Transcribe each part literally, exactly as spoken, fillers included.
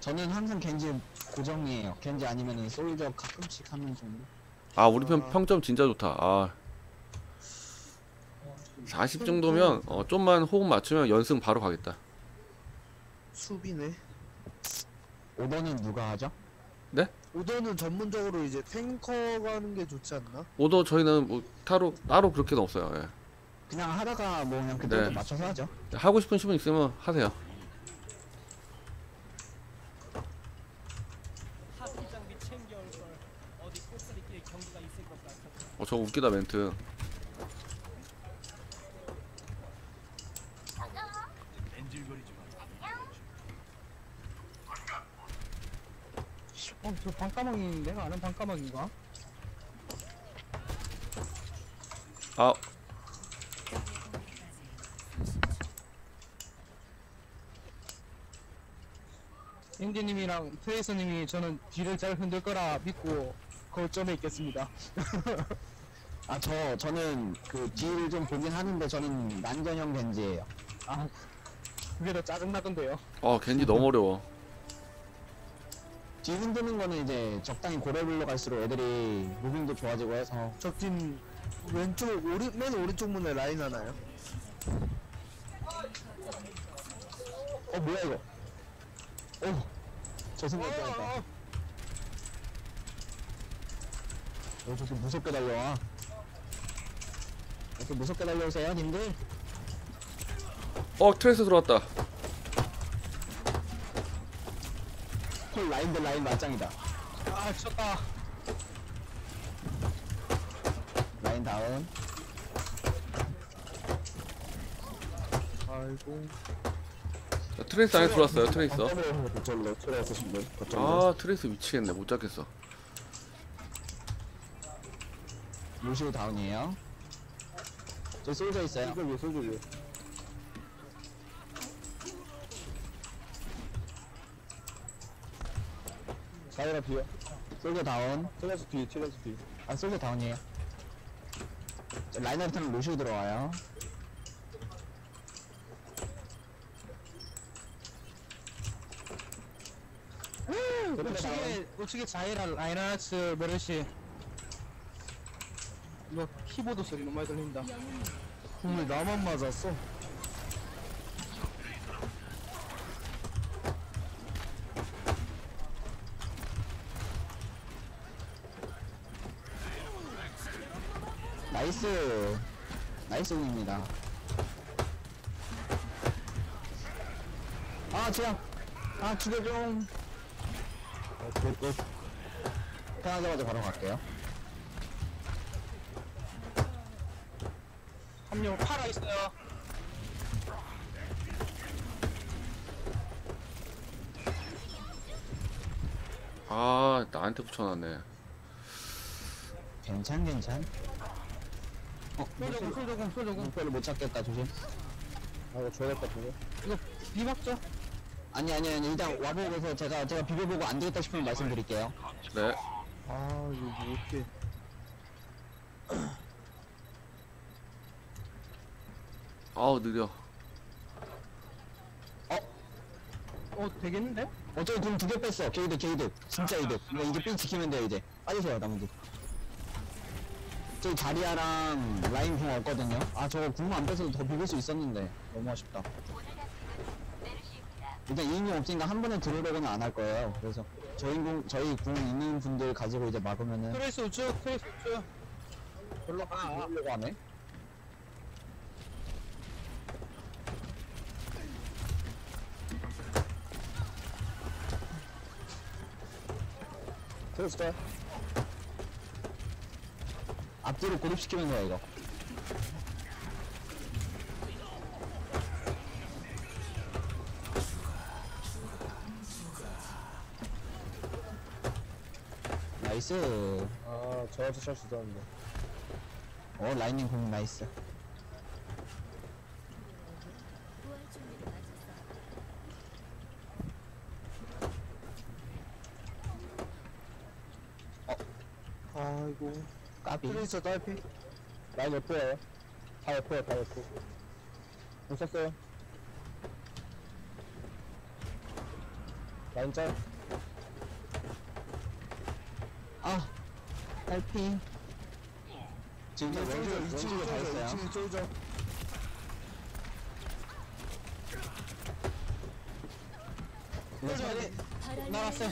저는 항상 겐지 고정이에요. 겐지 아니면은 솔저 가끔씩 하는 정도. 아 우리 편 아. 평점 진짜 좋다. 아 사십 정도면 어 좀만 호흡 맞추면 연승 바로 가겠다. 수비네. 오더는 누가 하죠? 오더는 전문적으로 이제 탱커가 하는 게 좋지 않나? 오더 저희는 뭐 따로 따로 그렇게는 없어요. 예. 그냥 하다가 뭐 그냥 그때그때 네. 맞춰서 하죠. 하고 싶은 분 있으면 하세요. 하트 장비 챙겨올 걸. 어디 코스리끼리 경기가 있을 것 같아. 어 저거 웃기다 멘트. 어, 저 반까마귀 내가 아는 반까마귀인가? 아 엔지님이랑 트레이서님이 저는 뒤를 잘 흔들 거라 믿고 거점에 있겠습니다. 아 저 저는 그 딜을 좀 보긴 하는데 저는 난전형 겐지예요. 아, 그게 더 짜증나던데요. 어 겐지 너무 어려워. 딜 흔드는 거는 이제 적당히 고레블로 갈수록 애들이 무빙도 좋아지고 해서. 적팀 왼쪽 오른 맨 오른쪽 문에 라인 하나요? 어 뭐야 이거? 어, 저 생각 뻔했다. 어, 어, 저렇게 무섭게 달려와. 이렇게 무섭게 달려오세요, 님들. 어 트레이서 들어왔다. 헐, 라인들 라인 맞짱이다. 아, 쳤다. 라인 다운. 아이고. 자, 트레이서 안에 들어왔어요. 트레이서. 저절로 트레이서 신분. 아 트레이서 미치겠네. 못 잡겠어. 루시오 다운이에요. 저 솔져 있어요. 솔저 위에 솔저 위에. 사이라 비어. 솔져 다운. 트레스 뒤 트레스 뒤. 아, 솔져 다운이에요. 저 라인하르트는 루시오 들어와요. 우측에, 우측에 자이라, 라이나스, 메르시. 이거 키보드 소리 너무 많이 들린다. 정말 나만 맞았어. 나이스. 나이스 운입니다. 아, 제야. 아, 죽여줘. 어, 굿, 굿. 태어나자마자 바로 갈게요. 한 명 팔아 있어요. 아 나한테 붙여놨네. 괜찮, 괜찮. 어, 솔저공, 솔저공, 솔저공. 목표를 못 찾겠다, 조심. 아 이거 줘야겠다 저거. 이거 비박죠? 아니, 아니, 아니. 일단 와보고서 제가, 제가 비벼보고 안 되겠다 싶으면 말씀드릴게요. 네. 아 이거 뭐 어떻게? 아우 느려. 어, 되겠는데? 어차피 공 두 개 뺐어. 게이드, 게이드. 진짜 이득. 이거 이제 삥 지키면 돼요, 이제. 빠지세요, 나머지. 저기 자리아랑 라인 공 없거든요. 아, 저거 궁 안 뺏어도 더 비빌 수 있었는데. 너무 아쉽다. 일단 이 인공 없으니까 한 번에 들어오려고는 안 할 거예요. 그래서 저희 공, 저희 궁 있는 분들 가지고 이제 막으면은. 트레이스 우측, 트레이스 우측. 별로 안 들어오려고 하네. 트레스 짤. 앞뒤로 고립시키는 거야, 이거. 나이스. 아 저한테 찰수 있었는데. 어, 라이닝 공 나이스. 아이고. 까비. 트레이서 딸피. 라인 옆에요. 다 옆에요 다 옆에. 못 썼어요. 라인 짤. 아, 딸피. 지금 왼쪽, 왼쪽에 다 있어요. 이 층에 쫄죠. 이거 차례, 나왔어요.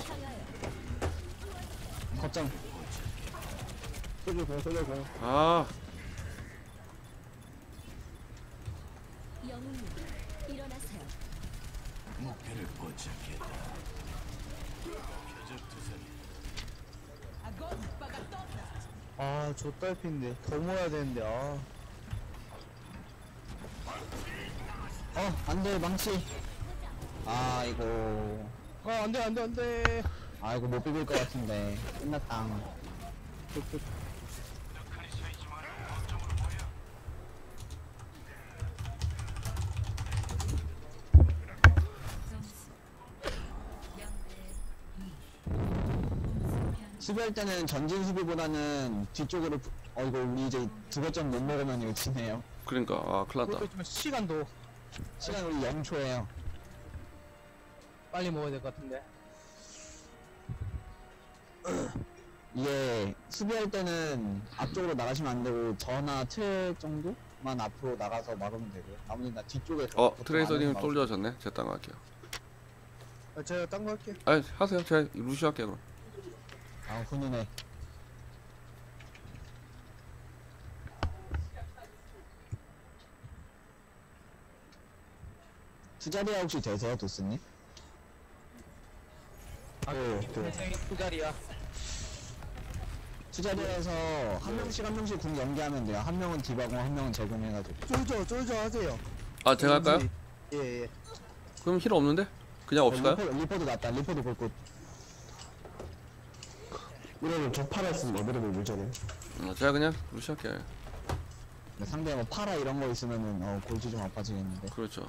거점. 쏘려 공, 쏘려 공. 아, 영웅님, 일어나세요. 아, 저 딸피인데 더 모아야 되는데. 아, 어, 안 돼, 망치. 아, 이거. 어, 안 돼, 안 돼, 안 돼. 아, 이거 못 비빌 것 같은데. 끝났다. 수비할 때는 전진 수비보다는 뒤쪽으로, 부- 어, 이거 우리 이제 두 거점 못 먹으면 이거 지네요. 그러니까 아, 큰일 그것도 났다. 있지만 시간도 시간 우리 영 초예요. 빨리 먹어야 될 것 같은데. 이게 수비할 때는 앞쪽으로 나가시면 안 되고 저나 틀 정도만 앞으로 나가서 막으면 되고요. 나머지는 다 뒤쪽에 어, 보통 트레이서님 안에서 막으면 쫄려졌네. 제가 딴거 할게요. 아, 제가 딴 거 할게. 아, 하세요. 제가 루시 할게요, 그럼. 아, 훈훈해. 투자리아 혹시 되세요, 도스님? 아, 네, 인생이 두 자리야. 투자리아에서 한 명씩 한 명씩 궁 연계하면 돼요. 한 명은 디바공, 한 명은 제공해가지고. 쫄죠, 쫄죠 하세요. 아, 제가 할까요? 예, 예. 그럼 힐 없는데? 그냥 없을까요? 리포, 리포도 낫다. 리포도 볼꽃. 이러면 저 팔았으면 어드레을 물잖아요. 어, 제가 그냥 루시 할게요. 상대 뭐 파라 이런 거 있으면은 어, 골지 좀 아파지겠는데. 그렇죠.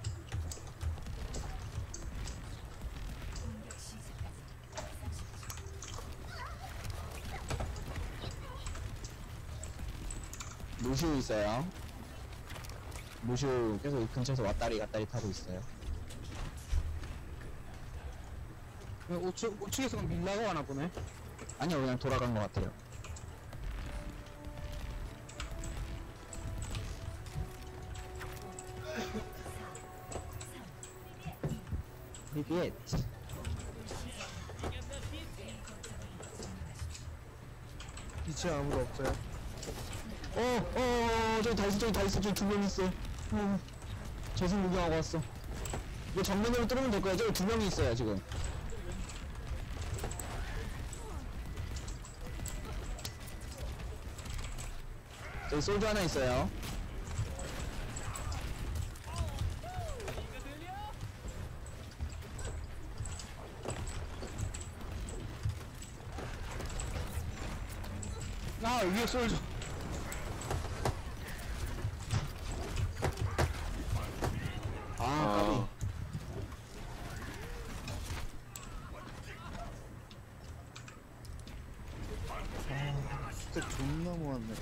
루시우 있어요. 루시우 계속 이 근처에서 왔다리 갔다리 타고 있어요. 우측, 우측에서 밀라고 하나 보네. 아니요, 그냥 돌아간 것 같아요. 리비엣. 이 층 아무도 없어요. 어, 어, 어, 저기 다 있어, 저기 다 있어, 저기 두 명 있어. 어, 저승 구경하고 왔어. 이거 정면으로 뚫으면 될 거야. 저기 두 명이 있어요, 지금. 저기 솔드 하나 있어요. 아, 위에 쏠져. 아, 아, 까비. 진짜 존나 모았네.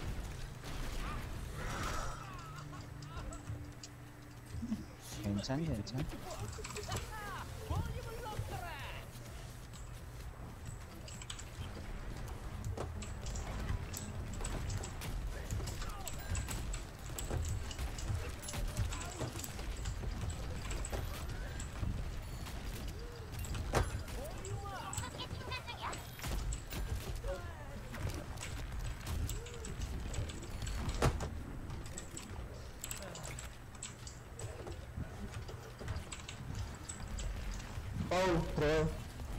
괜찮, 괜찮. 어우, 그래요.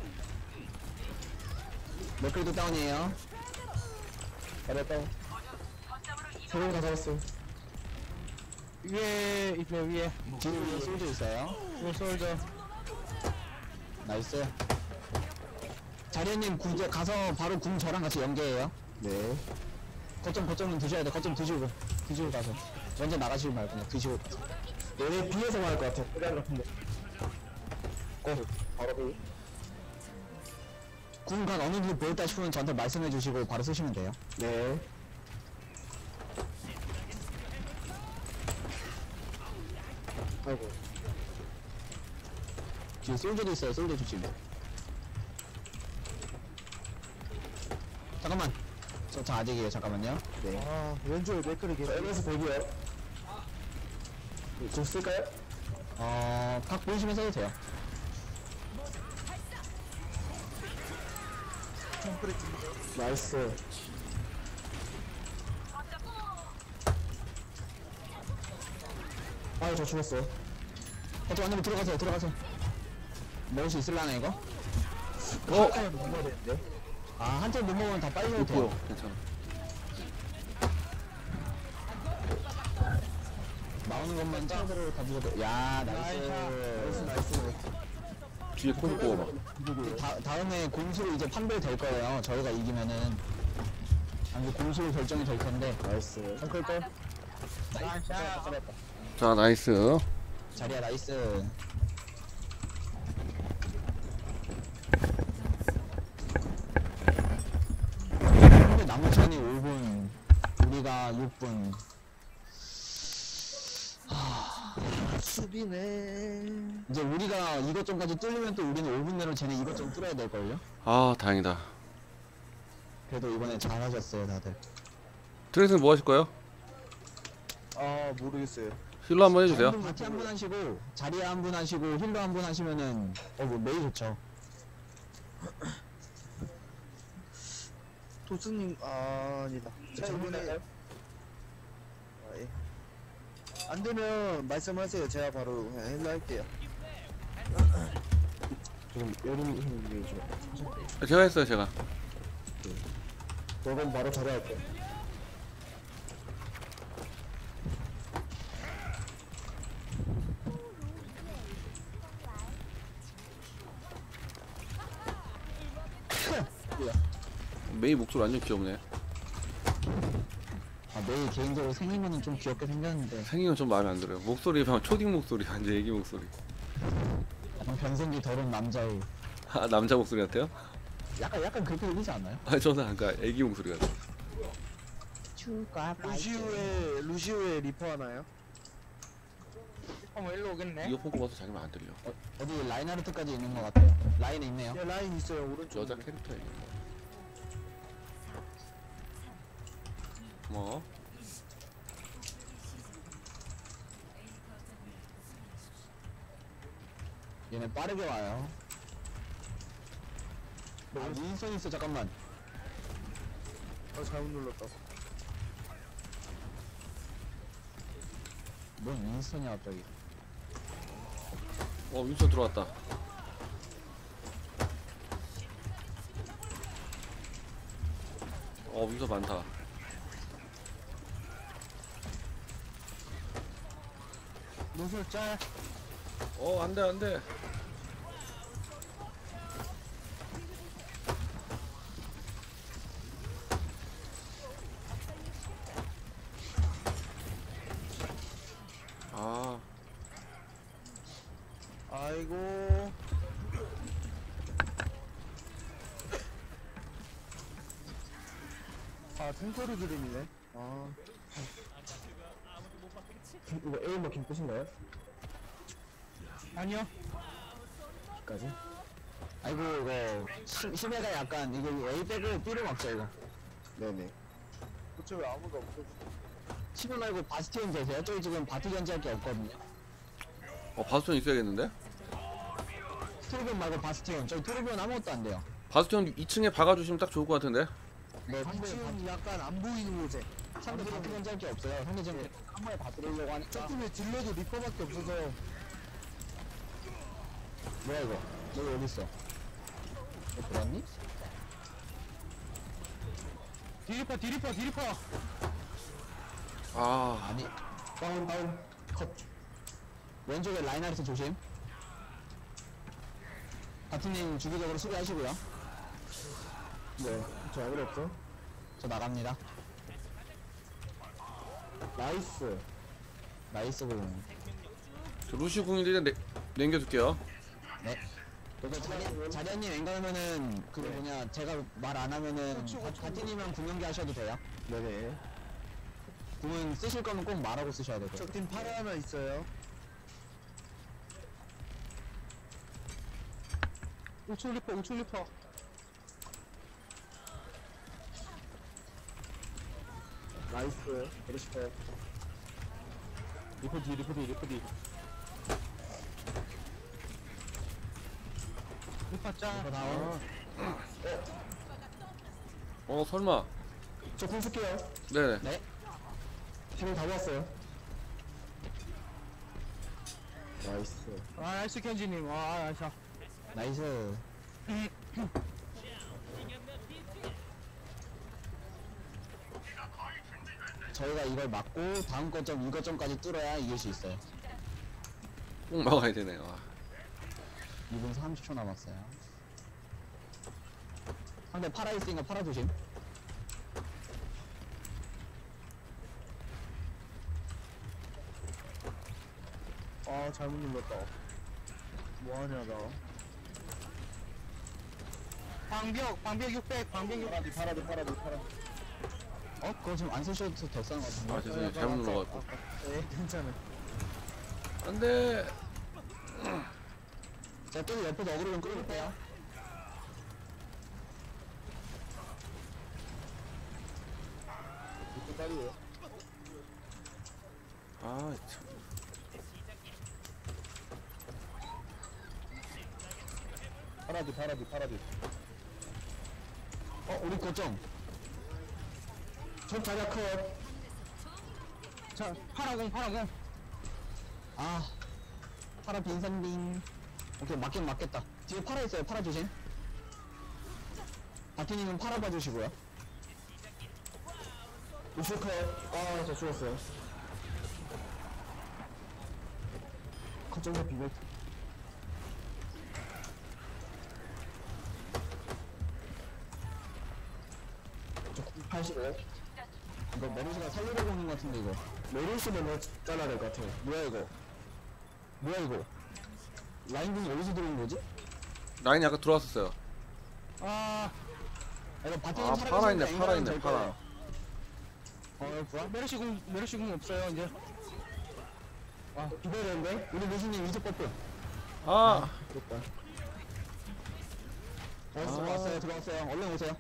맥클도 다운이에요. 잘했다. 세명 다 잡았어. 위에, 있네, 위에. 뒤에 솔드 있어요. 위에 쏠져. 나이스. 자리님 구제 가서 바로 궁 저랑 같이 연계해요. 네. 거점 거점은 드셔야 돼. 거점 드시고 드시고 가서 먼저 나가시고 말고 그냥 드시고 가서. 얘네 비에서 말할 것 같아. 그래 같은데. 고 바로 비. 궁간 어느 정도 보였다 싶으면 저한테 말씀해 주시고 바로 쓰시면 돼요. 네. 아이고. 뒤에 솔저도 있어요. 솔저 조심. 잠깐만. 저, 저 아직이에요. 잠깐만요. 네. 아 왼쪽에 맥크리 계속 에너스 보고요. 좀 쓸까요? 어, 각 보시면서 해도 돼요. 나이스. 아유, 저 죽었어요. 어떻게 완전 들어가세요, 들어가세요. 먹을 수 있을라나, 이거? 어? 못 먹어야 되는데. 아, 한점 못 먹으면 다 빨리 해도 보여. 돼요. 괜찮아. 나오는 것만 짱으로 다 주셔도. 야, 나이스. 나이스, 나이스. 뒤에 콩 구워봐. 다, 다음에 공수로 이제 판별 될 거예요. 저희가 이기면은. 아니, 공수로 결정이 될 텐데. 나이스. 한클 걸? 나이스. 자, 나이스. 자리야, 나이스. 근데 남은 시간이 오 분. 우리가 육 분. 수비네. 이제 우리가 이것 좀까지 뚫리면 또 우리는 오 분 내로 쟤네 이것 좀 뚫어야 될걸요? 아, 다행이다. 그래도 이번에 잘하셨어요, 다들. 트레이스는 뭐 하실 거예요? 아 모르겠어요. 힐러 한번 해주세요. 바티 한 분 하시고, 자리야 한 분 하시고, 힐러 한 분 하시면은, 어, 뭐, 매일 좋죠. 도스님 아 아니다. 저번에 아, 예. 안 되면 말씀하세요. 제가 바로 그냥 헬로 할게요. 지금 여름이 힘이 좀. 제가 했어요, 제가. 그럼 바로 자리할게요. 메이 목소리 완전 귀엽네. 아, 매일 개인적으로 생기면은 좀 귀엽게 생겼는데, 생긴 건 좀 마음에 안 들어요. 목소리 방 초딩 목소리, 완전 애기 목소리. 약간 변생기 더러운 남자의, 아, 남자 목소리 같아요? 약간, 약간 그렇게 들리지 않나요? 아, 저는 아까 애기 목소리 같아요. 추가 루시우의 루시우의 리퍼 하나요? 한번 일로 오겠네. 이어폰 꼽아서 자기만 안 들려. 어, 어디 라인하르트까지 있는 것 같아요. 라인에 있네요. 네 라인 있어요 오른쪽. 여자 캐릭터예요. 뭐? 얘네 빠르게 와요. 아, 윈선 있어, 잠깐만. 어 잘못 눌렀다. 뭔 윈선이야, 갑자기. 어, 윈선 들어왔다. 어, 윈선 많다. 노술 짤. 어, 안 돼, 안 돼. 아, 아이고. 아 탱커로 그림이네. 아 이거 A 먹힌 끝인가요? 아니요. 까지? 아이고, 이거, 시, 심해가 약간, 이거 A 백을 B로 막자, 이거. 네네. 도대체 왜 아무도 없어? 치고 말고 바스티온 되세요? 저희 지금 바티 견제할 게 없거든요. 어, 바스톤 있어야겠는데? 투르비온 말고 바스티온. 저희 투르비온 아무것도 안 돼요. 바스톤 이 층에 박아주시면 딱 좋을 것 같은데? 네, 상대, 지금 약간 안 보이는 곳에. 상대 바티 견제할 게 없어요. 상대 지금 한 번에 다 들으려고 하니까. 저 팀에 딜러도 리퍼밖에 없어서. 뭐야, 이거? 너 어디 있어? 너 들어왔니? 디리퍼, 디리퍼, 디리퍼. 아, 아니. 다운, 다운. 컷. 왼쪽에 라인하르트 조심. 바티님 주기적으로 수비하시고요. 네, 저 어그로 없어? 저 나갑니다. 나이스. 나이스 공. 저 루시 궁인데 내, 남겨둘게요. 네. 이거 자리, 자리언님 앵가면은 그거 뭐냐 제가 말 안 하면은 바, 바티님이랑 궁연기 하셔도 돼요. 네네. 궁은 쓰실 거면 꼭 말하고 쓰셔야 되고. 적팀 파라 하나 있어요. 우측 리퍼 우측 리퍼. 나이스. 그러시죠. 리퍼 뒤 리퍼 뒤 리퍼 뒤. 리퍼 짜. 리퍼 다운. 어 설마. 저공 쓸게요. 네네. 네. 힘을 다 모았어요. 나이스. 아 나이스 켄지님. 아 나이스. 나이스. 저희가 이걸 막고 다음 거점 이 거점까지 뚫어야 이길 수 있어요. 꼭 막아야 되네요. 아. 이 분 삼십 초 남았어요. 상대 파라 있으니까 파라 조심. 아 잘못 눌렀다. 뭐하냐 나. 방벽 방벽 육백 방벽 육백. 파라디 파라디 파라디 파라. 어? 그거 지금 안 쓰셔도 더 싼 것 같은데. 아 죄송해요. 잘못 눌러가지고. 네 괜찮아. 안돼. 제가 또 옆에서 어그로 좀 끌어볼게요. 이거 딸이에요. 아 참. 파라디 파라디 파라디. 어? 우리 거점. 저 자리야 컷. 자 파라공 파라공. 아. 파라 빈산빙. 오케이, 맞긴 맞겠다. 뒤에 파라 있어요. 파라 조심. 바티님은 파라 봐주시고요. 우슈 컷. 아, 저 죽었어요. 거점에 비벨. 저 팔십오. 이거 메르시가 살리려고 하는 것 같은데, 이거. 메르시는 뭐 잘라야 될 것 같아요. 뭐야, 이거? 뭐야, 이거? 라인분이 어디서 들어온 거지? 라인 약간 들어왔었어요. 아 아, 이거 바티님 아 살아계시는데 파라 있네. 앵간하면 파라 있네. 될 파라. 거예요. 어, 부활? 메르시공 메르시공 없어요 이제. 아, 기다렸는데? 우리 무신님 이속 버프. 아. 됐다. 왔어, 아. 들어왔어요, 들어왔어요. 얼른 오세요.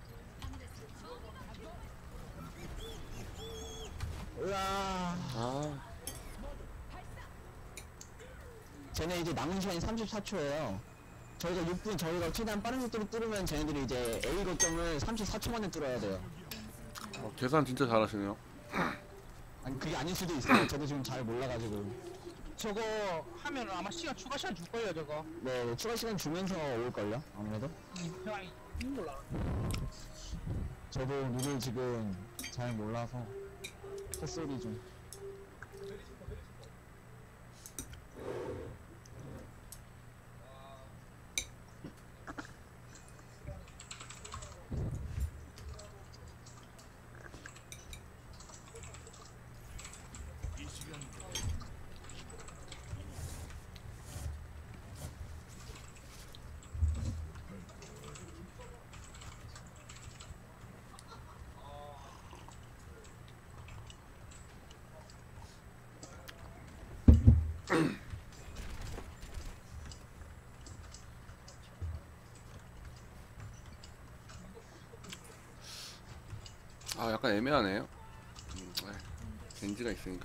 으아. 아. 쟤네 이제 남은 시간이 삼십사 초예요. 저희가 육 분, 저희가 최대한 빠른 속도로 뚫으면 쟤네들이 이제 A 거점을 삼십사 초 만에 뚫어야 돼요. 어, 계산 진짜 잘하시네요. 아니, 그게 아닐 수도 있어요. 저도 지금 잘 몰라가지고. 저거 하면은 아마 시간 추가 시간 줄 거예요 저거. 네, 추가 시간 주면서 올걸요? 아무래도? 그냥 몰라. 저도 룰을 지금 잘 몰라서 헛소리 좀. 아 약간 애매하네요. 음, 네. 겐지가 있으니까.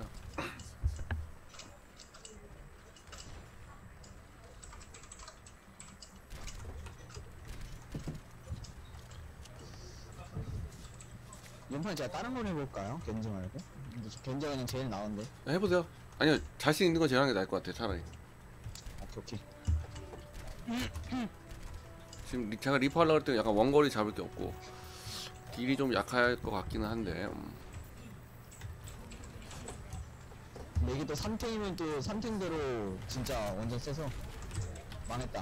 연판에 제가 다른 걸 해볼까요? 겐지 말고? 근데 저 겐지가 그냥 제일 나은데. 해보세요. 아니요 자신 있는 건 제가 하는 게 나을 것 같아요. 차라리. 오케이, 오케이. 지금 리- 제가 리퍼 하려고 할 때 약간 원거리 잡을 게 없고 딜이 좀 약할 것 같기는 한데. 음. 근데 이게 또 삼 탱이면 또 삼 탱대로 진짜 완전 세서 망했다.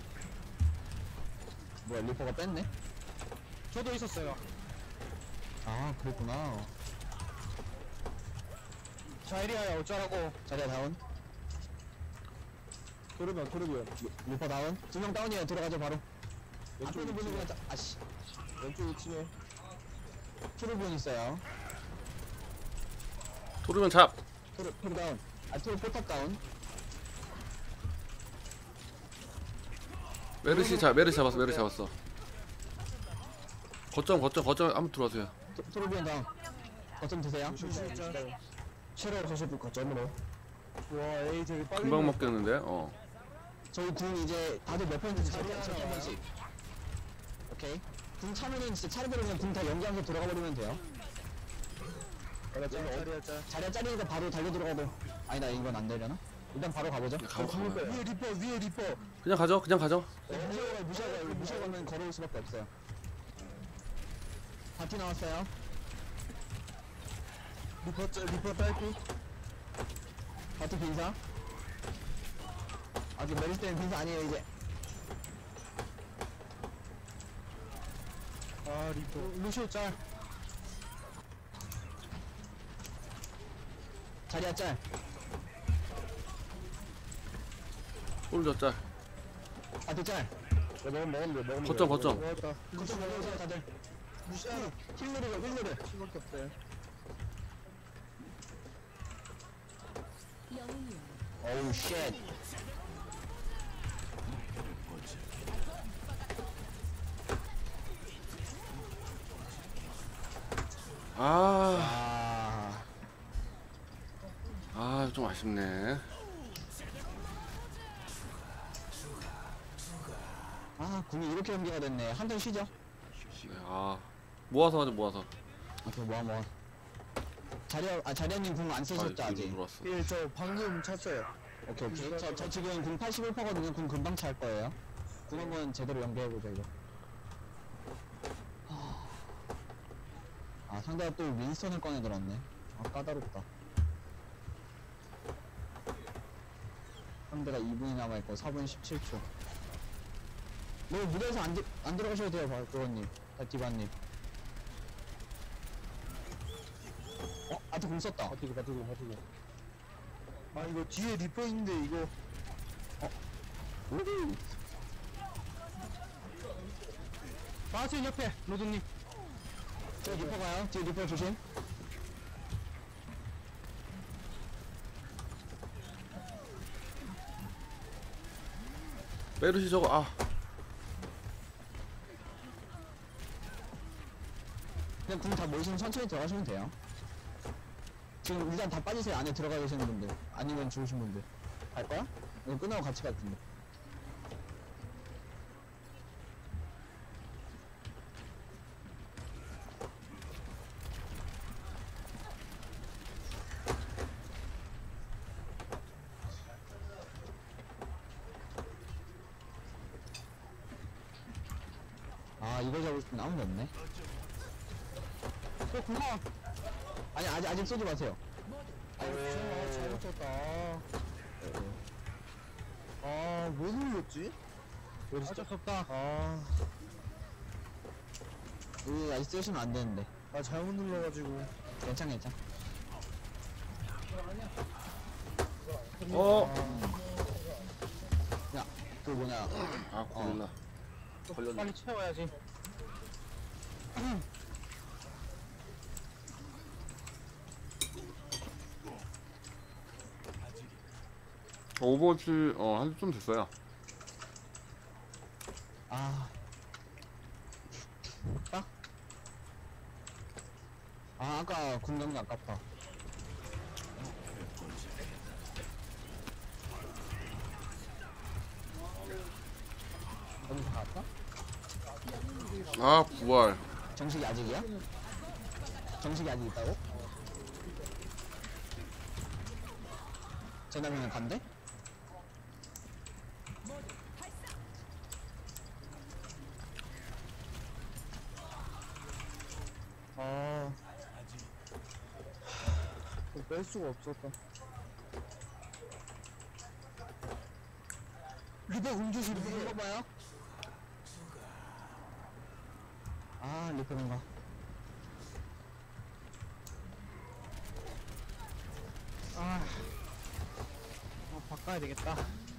뭐야, 리퍼가 뺐네? 저도 있었어요. 아, 그랬구나. 자이리아야 어쩌라고. 자리야 다운. 토르면 토르면. 리- 리퍼 다운. 두 명 다운이에요. 들어가죠 바로. 왼쪽 앞에는 보는 위치에 그냥 자- 아씨. 왼쪽 위치에. 트루비온 있어요. 토르면 잡. 트루, 트루 다운. 아, 트루 포탑 다운. 메르시 자 메르시 잡았어 메르시 잡았어. 거점 거점 거점 한번 들어와세요. 토- 토르비언 다운. 거점 드세요. 쉐로 저시부 거점으로. 와 에이 저기 빨리. 금방 먹겠는데. 어. 저희 궁 이제 다들 몇 번인지 제게 제게 한 번씩. 오케이. 궁 차면은 진짜 차례대로 그냥 궁 다 연기하면서 돌아가 버리면 돼요. 자리야 짤. 자리가 짜리니까 바로 달려 들어가도. 아니다 이건 안 되려나? 일단 바로 가보죠. 가 가. 위에 리퍼 위에 리퍼. 그냥 가죠 그냥 가죠. 네, 무시하고 무시하고 무시하고는 걸어올 수밖에 없어요. 바티 나왔어요. 리퍼 짤 리퍼 딸피. 바티 빈사. 아직 메리스 때는 빈사 아니에요 이제. 아 리퍼. 루시오 짤. 자리야 짤. 솔저 짤. 바티 짤. 먹으면 먹으면 돼 먹으면 거점 거점. 먹었다. 거점 먹으세요 다들. 루시아나 힐러리가 힐러리. 수밖에 없어요. 어우 쉣. 아. 아. 아, 좀 아쉽네. 아 궁이 이렇게 연기가 됐네. 한 턴 쉬죠. 아, 모아서 하자, 모아서. 오케이 모아 모아. 자리야 아 자리야님 궁 안 아, 쓰셨죠 뒤로 아직. 들어왔어. 예, 저 방금 찼어요. 오케이 오케이. 저, 저 지금 궁 팔십일 퍼거든요. 궁 금방 찰 거예요. 궁 한번 제대로 연계해보자 이거. 아 상대가 또 윈스턴을 꺼내들었네. 아 까다롭다. 상대가 이 분이 남아있고 사 분 십칠 초. 너 무대에서 안, 디, 안 들어가셔도 돼요 박그원님. 디바님. 어? 아트 궁 썼다. 바티고 바티고 바티고. 아 이거 뒤에 리퍼 있는데 이거. 우후. 마세요 옆에 로드님. 저 리퍼 가요. 뒤에 리퍼 조심. 메르시 저거, 아. 그냥 궁 다 모이시면 천천히 들어가시면 돼요. 지금 일단 다 빠지세요. 안에 들어가 계시는 분들. 아니면 죽으신 분들. 갈 거야? 이거 끝나고 같이 갈 텐데. 아 이걸 잡을 수 있는 아무도 없네. 어 고마워. 아니 아직 아직 쏘지 마세요. 아 잘못 쳤다. 아왜 눌렀지? 어쩔 수 없다. 아, 우리 아직 쓰시면 안 되는데. 아 잘못 눌러가지고. 괜찮 괜찮. 어! 그 뭐냐. 아, 고릴라. 걸렸네. 빨리 채워야지. 어, 오버워치, 어, 한 좀 됐어요. 아. 아? 아 아까 궁금이 아깝다. 여기서 갔다? 아, 부활. 정식이 아직이야? 정식이 아직 있다고? 제나미는 간대? 아. 이거 뺄 수가 없었다. 리퍼 음주시 리퍼 읽어봐요. 아 리퍼인가? 아, 어, 바꿔야 되겠다.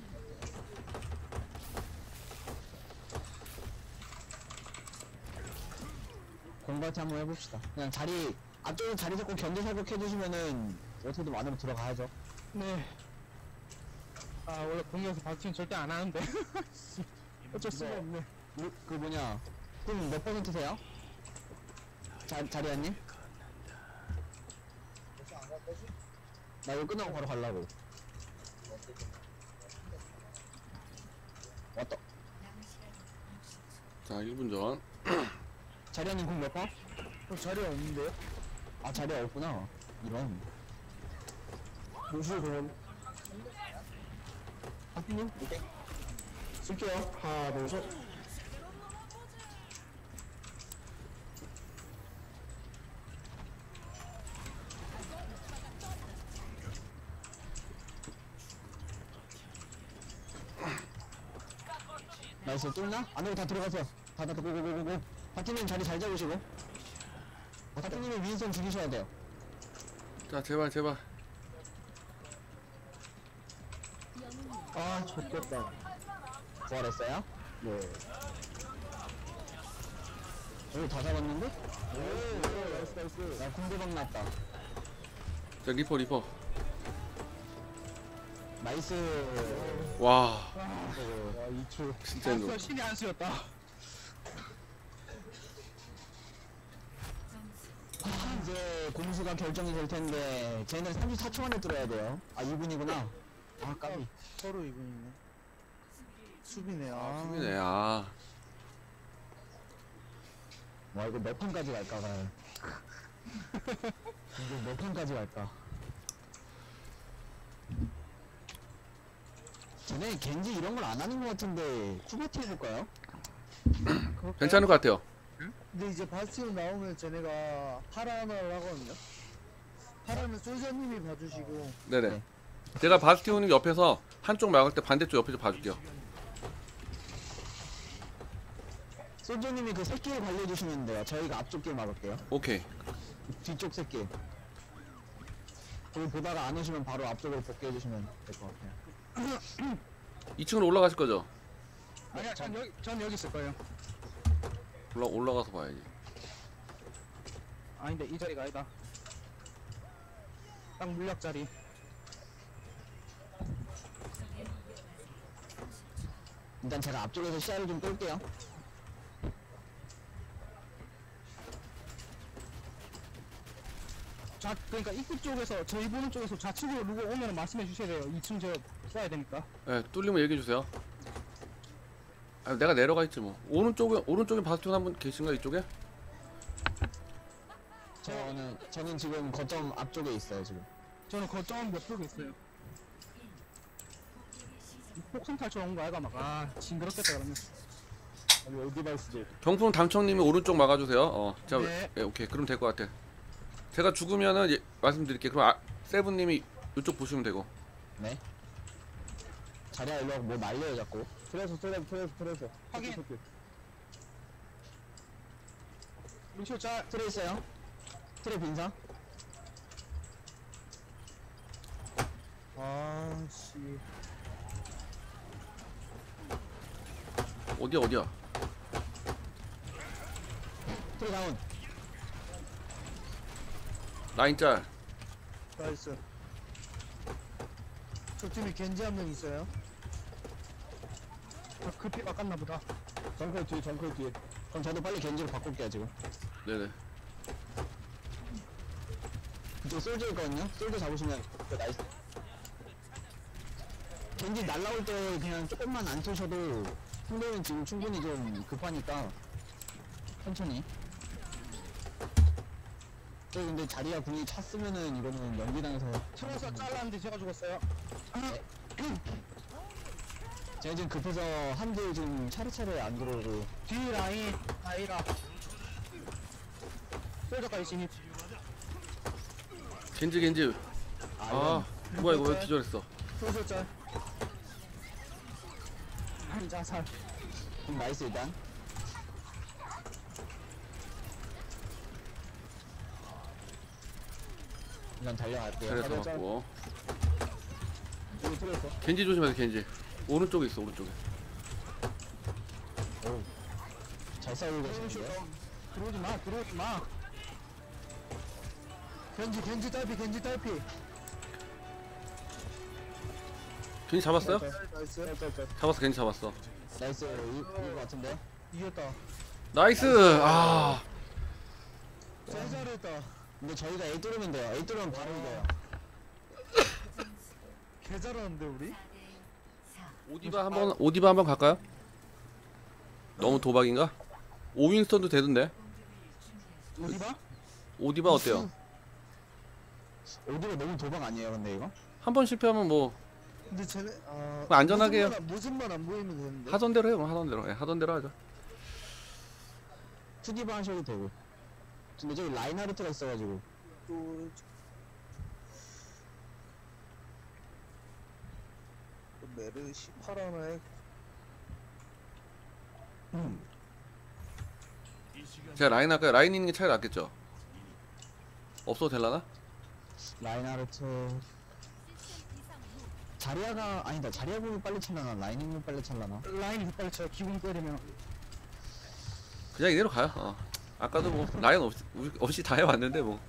공바티 한번 해봅시다. 그냥 자리 앞쪽에 자리 잡고 견제 살격 해주시면은 어떻게든 안으로 들어가야죠. 네. 아 원래 공격에서 박치는 절대 안 하는데. 어쩔 수가 없네. 루, 그 뭐냐 그럼 몇 퍼센트세요? 자, 자리아님? 나 이거 끝나고 바로 가려고 왔다 자 일 분 전. 자리아님 그럼 몇 퍼? 어, 자리 없는데요? 아 자리아 없구나 이런 무슨 그럼 하피님? 오케이 쓸게요 하나 둘셋 나이스 뚫나? 안으로 다 들어가세요 다 다 고고고고고 파티님 자리 잘 잡으시고 파티님이 윈선 죽이셔야 돼요 자 제발 제발. 아, 좋겠다. 부활했어요? 네 여기 다 잡았는데? 오 나이스 나이스 나 군대방 났다 자 리퍼 리퍼. 나이스 와 와 이 초 진짜 힘들어. 한수야 신의 한수였다. 아, 이제 공수가 결정이 될 텐데 쟤는 삼십사 초 만에 뚫어야 돼요 아 이 분이구나 아 까비 서로 이분이네. 수비네. 아, 아 수비네. 아 와 이거 몇 판까지 갈까 과연 이거 몇 판까지 갈까 쟤네 겐지 이런 걸 안 하는 것 같은데 쿠베티 해볼까요? 괜찮을 것 같아요. 근데 이제 바스티온 나오면 쟤네가 파라나를 하거든요. 파라는 솔저님이 봐주시고. 네네. 네. 제가 바스티온님 옆에서 한쪽 막을 때 반대쪽 옆에 좀 봐줄게요. 솔조님이 그 새끼를 관리해주시면 돼요 저희가 앞쪽 길 막을게요 오케이. 뒤쪽 새끼 거기 보다가 안 오시면 바로 앞쪽으로 복귀해주시면 될 것 같아요 이 층으로 올라가실 거죠? 아니야, 전 여기 전 여기 있을 거예요. 올라 올라가서 봐야지. 아닌데 이 자리가 아니다. 딱 물약 자리. 일단 제가 앞쪽에서 시야를 좀 끌게요 좌 그러니까 입구 쪽에서 저희 보는 쪽에서 좌측으로 누구 오면 말씀해 주셔야 돼요. 이 층 저 써야 되니까. 네, 뚫리면 얘기해 주세요. 아, 내가 내려가 있지 뭐. 오른쪽에 오른쪽에 바스티온 한 분 계신가 이쪽에? 저는 저는 지금 거점 앞쪽에 있어요 지금 저는 거점 몇 쪽에 있어요. 폭탄 탈출 온 거 아이가 막. 아 징그럽겠다 그러면. 아니 어디 발수지 경품 담청님이 오른쪽 막아주세요. 어, 자, 네. 네, 오케이. 그럼 될 것 같아. 제가 죽으면은 예, 말씀드릴게요. 그럼 아, 세븐님이 이쪽 보시면 되고. 네 자리야 일로 와서 뭐 날려요 자꾸 트레서 트레서 트레서 트레서 확인. 루시오 짤. 트레 있어요 트레 빈사 아, 씨. 어디야 어디야? 트레 다운 라인 짤. 나이스. 저 팀에 겐지 한 명 있어요. 아, 급히 바꿨나 보다. 정클 뒤에 정클 뒤에 그럼 저도 빨리 겐지로 바꿀게요 지금 네네. 그쪽 솔저 있거든요 솔저 잡으시면 그 나이스 겐지 날라올 때 그냥 조금만 안 쏘셔도 상대는 지금 충분히 좀 급하니까 천천히 저 근데 자리야 궁이 찼으면은 이거는 연기당해서 트레서 잘랐는데 제가 죽었어요. 제가 지금 급해서 한들 지금 차례차례 안 들어오고 뒤 라인 아이라. 쏠저까지 진입. 겐지 겐지. 아, 아 뭐야 이거 왜 기절했어? 솔저 짤. 한 자살. 이건 나이스 일단 일단 달려갈게요 그래서 자리야 맞고. 여기 틀어있어 겐지 조심하세요 겐지. 오른쪽에 있어 오른쪽에. 잘 싸우고 계시는데 들어오지 마, 들어오지 마. 겐지, 겐지 딸피, 겐지 딸피. 겐지 잡았어요? 나이스. 잡았어 겐지 잡았어. 나이스. 이, 이거 같은데? 이겼다. 나이스. 아 잘 잘했다. 근데 저희가 A 뚫으면 돼요. A 뚫으면 바로 이겨요. 개 잘하는데 우리? 오디바 한번 오디바 한번 갈까요? 너무 도박인가? 오윈스턴도 되던데. 오디바? 오디바 어때요? 오디바 너무 도박 아니에요, 근데 이거? 한 번 실패하면 뭐 근데 쟤네 아 그럼 안전하게 해요. 모습만, 모습만 안 보이면 되는데. 하던 대로 해요. 하던 대로. 예, 하던 대로 하죠. 투디바 하셔도 되고. 근데 저기 라인하르트가 있어가지고. 또 또 메르시 파라나에 제가 라인 할까요? 라인 있는 게 차이 낫겠죠? 없어도 될라나? 라인하르트. 자리아가, 아니다. 자리아 공을 빨리 찰라나? 라인 공을 빨리 찰라나? 라인이 더 빨리 쳐요. 기분 때리면. 그냥 이대로 가요. 어. 아까도 뭐 라인 없, 없이 다 해왔는데 뭐.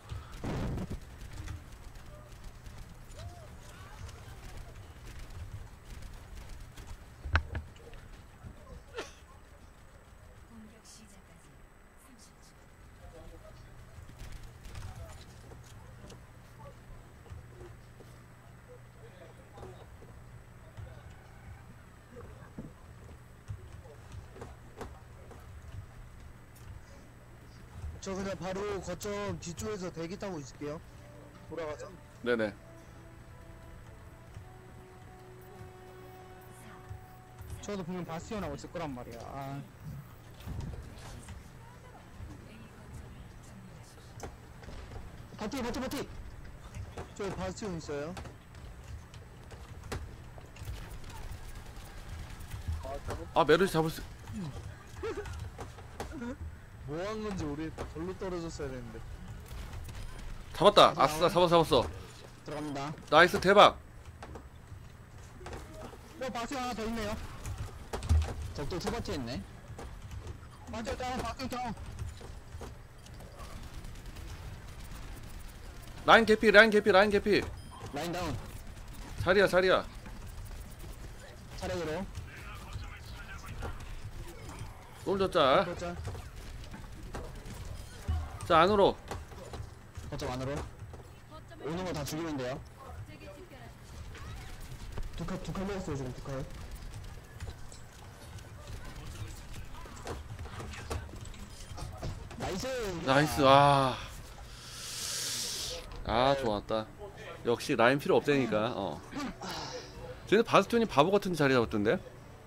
공격 시작까지 삼십 초. 저 그냥 바로 거점 뒤쪽에서 대기 타고 있을게요. 돌아가자. 네네. 저도 분명 바스티온하고 있을 거란 말이야. 아, 버티, 버티, 버티! 저 바스티온 있어요. 아 메르시 잡을 수. 뭐 한 건지 우리 절로 떨어졌어야 되는데. 잡았다. 아싸 잡았어 잡았어. 들어갑니다. 나이스 대박. 어, 바스티온 하나 더 있네요. 적도 투바티 했네. 맞아, 다운, 바스티온 다운. 라인 개피 라인 개피 라인 개피. 라인 다운. 자리야 자리야. 차례대로. 솔져 짜. 거점. 자 안으로. 거점 안으로. 오는 거 다 죽이면 돼요. 두 칸, 두 칸 먹었어요, 지금 두 칸. 나이스! 나이스. 아. 아 좋았다. 역시 라인 필요 없다니까. 어. 쟤네 바스티온이 바보 같은 자리 잡았던데.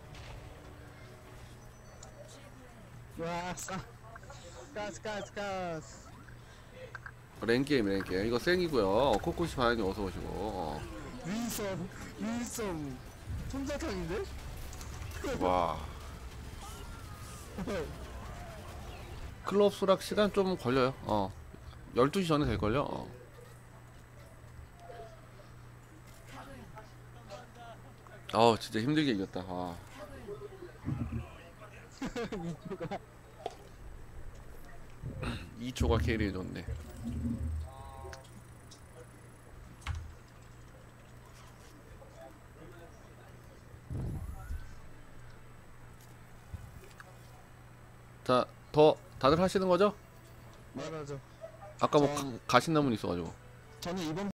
와, 까. 가스 가스 가스. 랭게임 랭게임. 이거 쌩이고요. 코코시 바이님 어서 오시고. 어. 윈선 윈선 솜사탕인데? 와. 클럽 수락 시간 좀 걸려요. 어. 열두 시 전에 될걸요? 어. 어우, 진짜 힘들게 이겼다. 와. 이 초가 캐리해줬네. 자, 더 다들 하시는 거죠? 말하죠. 아까 뭐 전- 가- 가신 나문 있어가지고. 저는 이번